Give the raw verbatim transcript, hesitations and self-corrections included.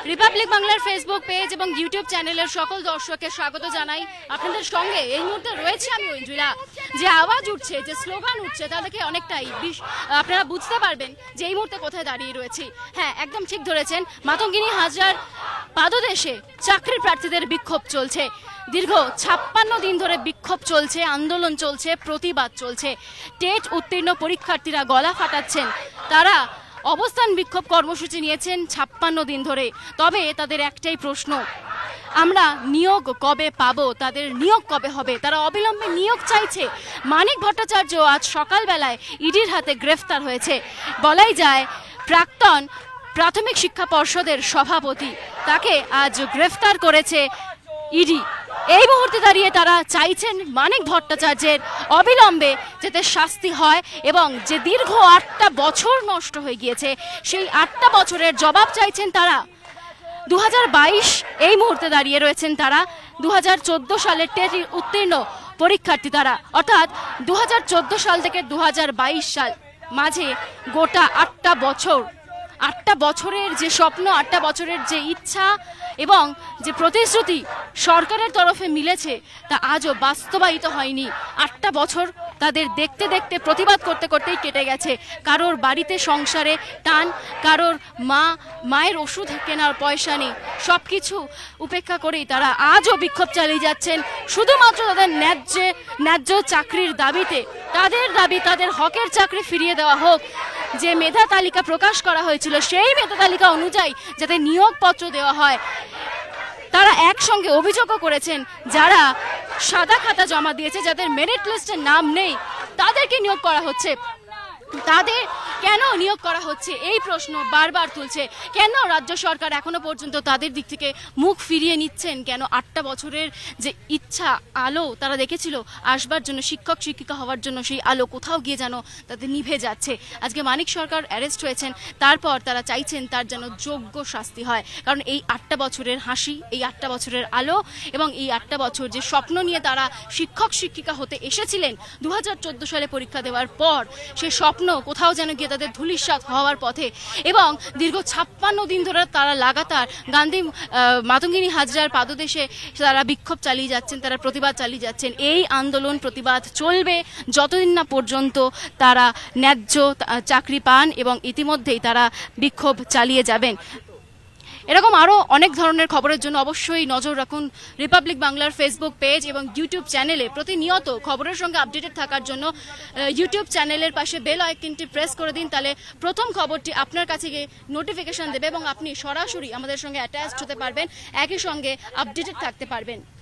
Republic বাংলার Facebook page এবং YouTube চ্যানেলের সকল দর্শককে স্বাগত জানাই। আপনাদের সঙ্গে এই মুহূর্তে রয়েছে আমি ঐন্দ্রিলা। যে আওয়াজ উঠছে, যে স্লোগান উঠছে, তা থেকে অনেকটাই আপনারা বুঝতে পারবেন যে এই মুহূর্তে কোথায় দাঁড়িয়ে রয়েছি। হ্যাঁ, একদম ঠিক ধরেছেন, মাতঙ্গিনী হাজরার পাদদেশে চাকরির প্রার্থীদের বিক্ষোভ চলছে। দীর্ঘ ছাপ্পান্ন দিন ধরে বিক্ষোভ চলছে, আন্দোলন চলছে, প্রতিবাদ চলছে। টেট উত্তীর্ণ পরীক্ষার্থীরা গলা ফাটাচ্ছেন, তারা অবস্থান বিক্ষোভ কর্মসূচি নিয়েছেন ছাপ্পান্ন দিন ধরে। তবে তাদের একটাই প্রশ্ন, আমরা নিয়োগ কবে পাবো, তাদের নিয়োগ কবে হবে, তারা অবিলম্বে নিয়োগ চাইছে। মানিক ভট্টাচার্য আজ সকালবেলায় ইডির হাতে গ্রেফতার হয়েছে। বলাই যায় প্রাক্তন প্রাথমিক শিক্ষা পর্ষদের সভাপতি, তাকে আজ গ্রেফতার করেছে ইডি। এই মুহূর্তে দাঁড়িয়ে তারা চাইছেন মানিক ভট্টাচার্যের অবিলম্বে যাতে শাস্তি হয় এবং যে দীর্ঘ আটটা বছর নষ্ট হয়ে গিয়েছে সেই আটটা বছরের জবাব চাইছেন তারা। দু হাজার বাইশ এই মুহূর্তে দাঁড়িয়ে রয়েছেন তারা। দু হাজার চোদ্দ সালের টেট উত্তীর্ণ পরীক্ষার্থী তারা, অর্থাৎ দু হাজার চোদ্দ সাল থেকে দু হাজার বাইশ সাল মাঝে গোটা আটটা বছর আটটা বছরের যে স্বপ্ন, আটটা বছরের যে ইচ্ছা এবং যে প্রতিশ্রুতি সরকারের তরফে মিলেছে তা আজও বাস্তবায়িত হয়নি। আটটা বছর তাদের দেখতে দেখতে প্রতিবাদ করতে করতেই কেটে গেছে। কারোর বাড়িতে সংসারে টান, কারোর মা মায়ের ওষুধ কেনার পয়সা নেই, সব কিছু উপেক্ষা করেই তারা আজও বিক্ষোভ চালিয়ে যাচ্ছেন শুধুমাত্র তাদের ন্যায্য ন্যায্য চাকরির দাবিতে। তাদের দাবি তাদের হকের চাকরি ফিরিয়ে দেওয়া হোক। যে মেধা তালিকা প্রকাশ করা হয়েছিল সেই মেধা তালিকা অনুযায়ী যাতে নিয়োগপত্র দেওয়া হয়। তারা একসঙ্গে অভিযোগও করেছেন যারা সাদা খাতা জমা দিয়েছে, যাদের মেরিট লিস্টে নাম নেই, তাদেরকে নিয়োগ করা হচ্ছে। তাদের কেন নিয়োগ করা হচ্ছে এই প্রশ্ন বারবার তুলছে। কেন রাজ্য সরকার এখনো পর্যন্ত তাদের দিক থেকে মুখ ফিরিয়ে নিচ্ছেন? কেন আটটা বছরের যে ইচ্ছা, আলো তারা দেখেছিল আসবার জন্য, শিক্ষক শিক্ষিকা হওয়ার জন্য, সেই আলো কোথাও গিয়ে যেন তাদের নিভে যাচ্ছে। আজকে মানিক সরকার অ্যারেস্ট হয়েছেন, তারপর তারা চাইছেন তার যেন যোগ্য শাস্তি হয়। কারণ এই আটটা বছরের হাসি, এই আটটা বছরের আলো এবং এই আটটা বছর যে স্বপ্ন নিয়ে তারা শিক্ষক শিক্ষিকা হতে এসেছিলেন দু হাজার চোদ্দ সালে পরীক্ষা দেওয়ার পর, সে স্বপ্ন কোথাও যেন গিয়ে তাদের ধূলিসাৎ হওয়ার পথে। এবং দীর্ঘ ছাপ্পান্ন দিন ধরে তারা লাগাতার গান্ধী মাতঙ্গিনী হাজরার পাদদেশে তারা বিক্ষোভ চালিয়ে যাচ্ছেন, তারা প্রতিবাদ চালিয়ে যাচ্ছেন। এই আন্দোলন প্রতিবাদ চলবে যতদিন না পর্যন্ত তারা ন্যায্য চাকরি পান এবং ইতিমধ্যেই তারা বিক্ষোভ চালিয়ে যাবেন। এরকম আরও অনেক ধরনের খবরের জন্য অবশ্যই নজর রাখুন রিপাবলিক বাংলার ফেসবুক পেজ এবং ইউটিউব চ্যানেলে। প্রতিনিয়ত খবরের সঙ্গে আপডেটেড থাকার জন্য ইউটিউব চ্যানেলের পাশে বেল আইকনটি প্রেস করে দিন, তাহলে প্রথম খবরটি আপনার কাছে গিয়ে নোটিফিকেশন দেবে এবং আপনি সরাসরি আমাদের সঙ্গে অ্যাটাচড হতে পারবেন, একই সঙ্গে আপডেটেড থাকতে পারবেন।